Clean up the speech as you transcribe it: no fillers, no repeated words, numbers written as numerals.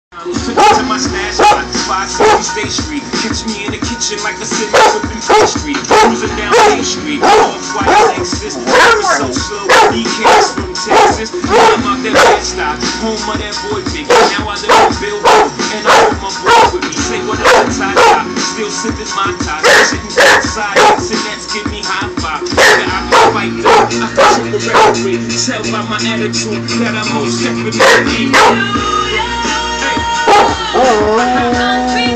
To my stash spot, 560 State Street. Catch me in the kitchen like a city sipping pastry. Cruising down Main Street, off-white Lexus. So slow, BKs from Texas. I'm out that bed stop, home of that boy Biggie. Now I live in Billboard, and I hold my boy with me. Say what up, top, still sipping my top. Sitting outside, and that's give me high five. Nigga, I can fight though, I can shoot the referee. Tell by my attitude that I'm most definitely.